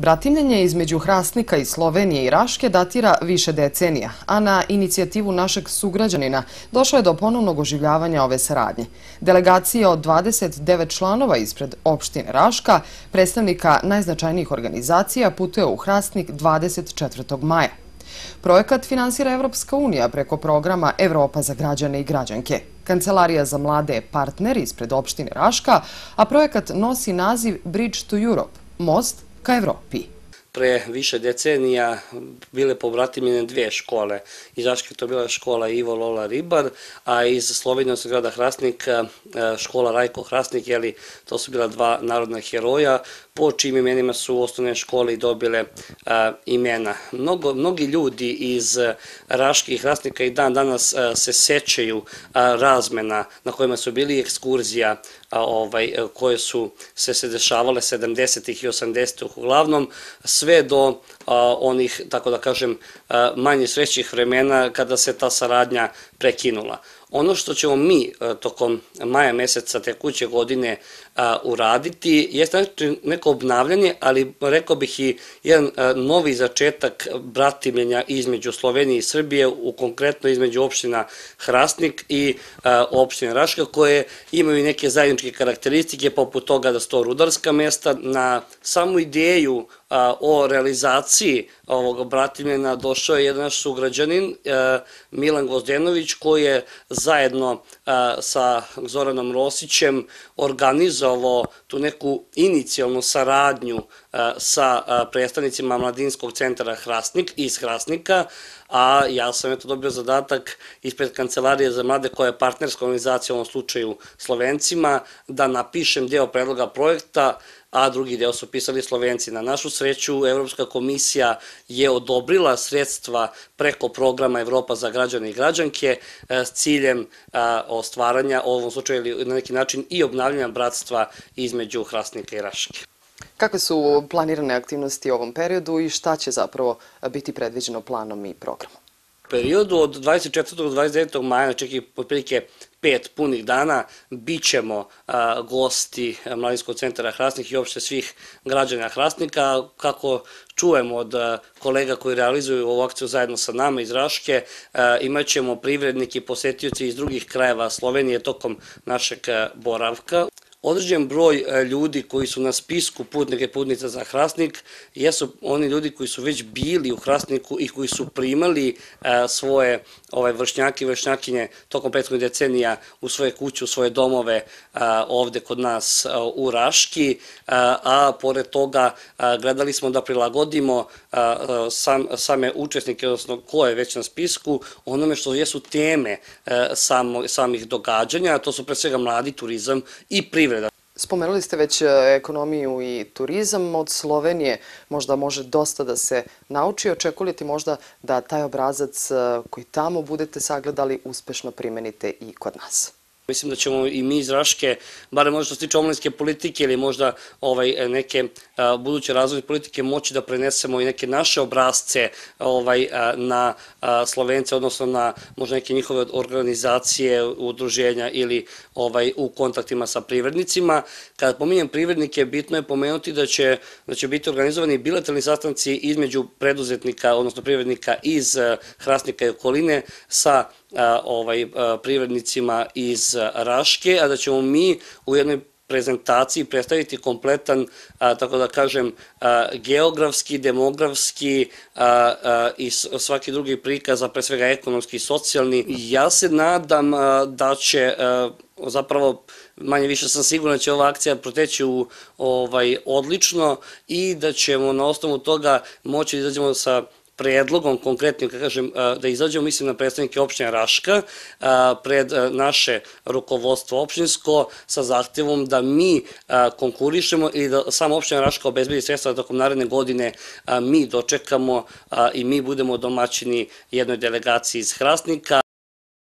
Bratimljenje između Hrastnika i Slovenije i Raške datira više decenija, a na inicijativu našeg sugrađanina došlo je do ponovnog oživljavanja ove saradnje. Delegacija od 29 članova ispred opštine Raška, predstavnika najznačajnijih organizacija, putuje u Hrastnik 24. maja. Projekat finansira Evropska unija preko programa Evropa za građane i građanke. Kancelarija za mlade je partner ispred opštine Raška, a projekat nosi naziv Bridge to Europe, most ka Evropi. Pre više decenija bile pobratimljene dve škole. Iz Raške to je bila škola Ivo Lola Ribar, a iz Slovenije, odnosno grada Hrastnik, škola Rajko Hrastnik, to su bila dva narodna heroja, po čijim imenima su osnovne škole i dobile imena. Mnogi ljudi iz Raške i Hrastnika i dan danas se sećaju razmena na kojima su bili ekskurzija koje su se dešavale 70. i 80. uglavnom, sve do onih, tako da kažem, manje srećnih vremena kada se ta saradnja prekinula. Ono što ćemo mi tokom maja meseca tekuće godine uraditi jeste neko obnavljanje, ali rekao bih i jedan novi začetak bratimljenja između Slovenije i Srbije, konkretno između opština Hrastnik i opštine Raška, koje imaju neke zajedničke karakteristike, poput toga da su to rudarska mesta. Na samu ideju o realizaciji ovog bratimljenja došao je jedan naš sugrađanin, Milan Gvozdenović, koji je zajedno sa Zoranom Rosićem organizovao tu neku inicijalnu saradnju sa predstavnicima Mladinskog centra Hrastnik iz Hrastnika, a ja sam dobio zadatak ispred Kancelarije za mlade, koja je partnerska organizacija u ovom slučaju Slovencima, da napišem deo predloga projekta, a drugi deo su pisali Slovenci. Na našu sreću, Evropska komisija je odobrila sredstva preko programa Evropa za građane i građanke s ciljem ostvaranja, u ovom slučaju na neki način i obnavljanja bratstva između Hrastnika i Raške. Kakve su planirane aktivnosti u ovom periodu i šta će zapravo biti predviđeno planom i programom? U periodu od 24. do 29. maja, čak otprilike 5 punih dana, bit ćemo gosti Mladinskog centra Hrastnik i uopšte svih građana Hrastnika. Kako čujemo od kolega koji realizuju ovu akciju zajedno sa nama iz Raške, imat ćemo privrednike i posetioci iz drugih krajeva Slovenije tokom našeg boravka. Određen broj ljudi koji su na spisku putnika i putnica za Hrastnik jesu oni ljudi koji su već bili u Hrastniku i koji su primali svoje vršnjake i vršnjakinje tokom prethodnih decenija u svoje kuće, u svoje domove ovde kod nas u Raški, a pored toga gledali smo da prilagodimo same učesnike, odnosno ko je već na spisku, onome što jesu teme samih događanja, a to su pre svega mladi, turizam i privreda. Spomenuli ste već ekonomiju i turizam. Od Slovenije možda može dosta da se nauči. Očekujete možda da taj obrazac koji tamo budete sagledali uspešno primenite i kod nas? Mislim da ćemo i mi iz Raške, barem možda što se tiče omladinske politike ili možda neke buduće razvojne politike, moći da prenesemo i neke naše obrazce na Slovence, odnosno na možda neke njihove organizacije, udruženja ili u kontaktima sa privrednicima. Kada pominjem privrednike, bitno je pomenuti da će biti organizovani bilateralni sastanci između preduzetnika, odnosno privrednika iz Hrastnika i okoline sa privrednicima iz Raške, a da ćemo mi u jednoj prezentaciji predstaviti kompletan, tako da kažem, geografski, demografski i svaki drugi prikaz, a pre svega ekonomski i socijalni. Ja se nadam da će, zapravo manje više sam siguran da će ova akcija proteći odlično i da ćemo na osnovu toga moći da izađemo sa predlogom konkretnim, kažem, da izađemo, mislim na predstavnike opštine Raška, pred naše rukovodstvo opštinsko sa zahtevom da mi konkurišemo i da sama opština Raška obezbedi sredstva da tokom naredne godine mi dočekamo i mi budemo domaćini jednoj delegaciji iz Hrastnika,